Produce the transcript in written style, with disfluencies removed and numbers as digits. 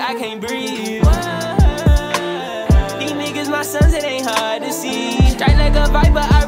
I can't breathe. These niggas my sons, it ain't hard to see. Strike like a viper,